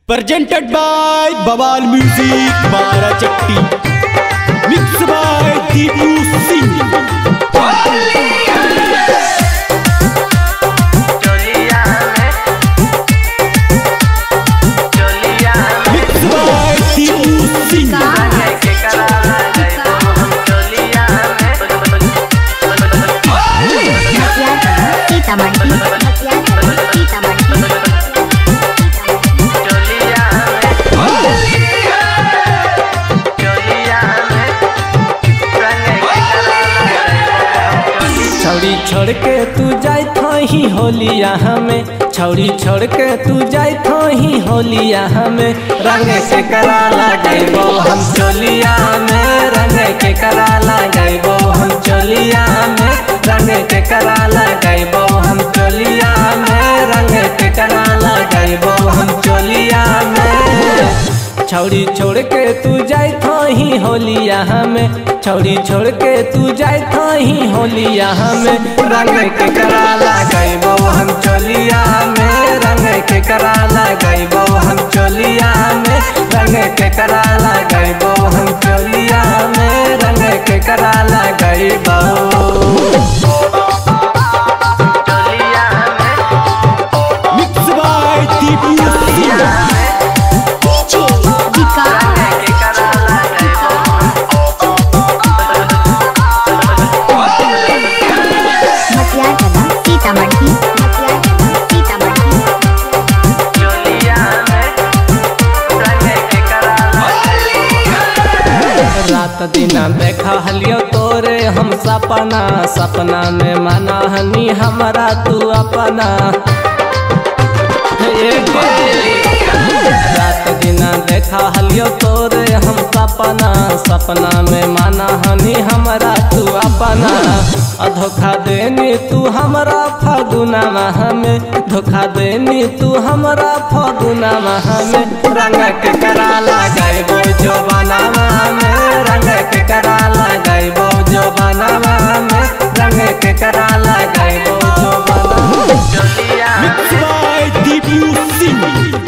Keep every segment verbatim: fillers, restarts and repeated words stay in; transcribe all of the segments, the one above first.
Presented by Bawal Music Barachatti. Mixed by Deepu Singh. छौड़ी छोड़ के तू जाए थही होलिया हमें, छौड़ी छोड़ के तू जाए थही होलिया हमें। रंग के करा लगैबो हम चोलिया में, रंग के करा लगैबो हम चोलिया में, रंग के करा लगैबो हम चोलिया में, रंग के करा लगैबो हम चोलिया में। छौड़ी छोड़ के तू जाए थही होलिया हमें, छौड़ी छोड़ के तू जाए थही होलिया हमें। रंग के करा लगैबो हम चोलिया में, रंग के करा लगैबो हम चोलिया में, रंग के करा लगैबो हम चोलिया में, रंग के करा लगैबो चोलिया में। Mixed by Deepu Singh. रात दिना देखा हलियो तोरे हम सपना, सपना में माना हनी हमारा तू अपना। रात दिना देखा हलियो तोरे हम सपना, सपना में माना हनी हमारा तू अपना। धोखा देनी तू हमारा फागुना हमें, धोखा देनी तू हमारा फागुना हमें। रंग के करा लगैबो जो बनावा में, रंग के करा लगैबो जो बनावा में, रंग के करा लगैबो जो बनावा। Mixed by Deepu Singh.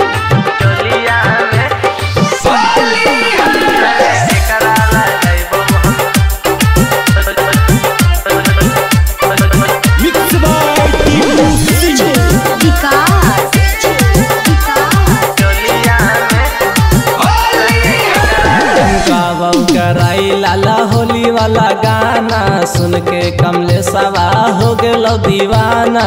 लाला होली वाला गाना सुन के कमले सवा हो गेलो दीवाना।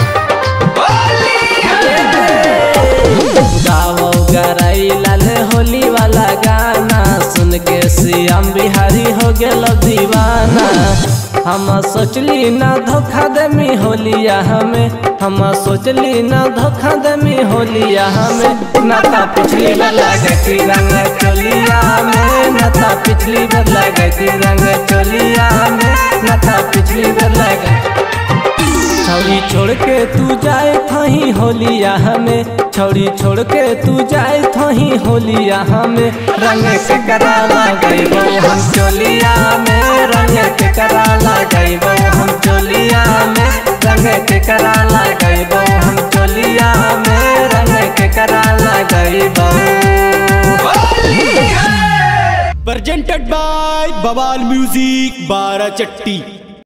गावो गराई लाल होली वाला गाना सुन के श्याम बिहारी हो गेलो दीवाना। हम सोचली ना धोखा देमी होलिया हमें, हम सोचली ना धोखा देमी होलिया हमें। नाता पिछली बार लगे कि रंग चोलिया में, नाता पिछली बार लगे कि रंग चोलिया में, नाता पिछली बार लगे। छौड़ी छोड़ के तू जाए थही होलिया हमें, छौड़ी छोड़ के तू जाए थही होलिया हमें। रंग के करा लगैबो हम चोलिया में, रंग के करा लगैबो हम चोलिया में, रंग के करा लगैबो हम चोलिया में, रंग के करा लगैबो। Presented by Bawal Music Barachatti.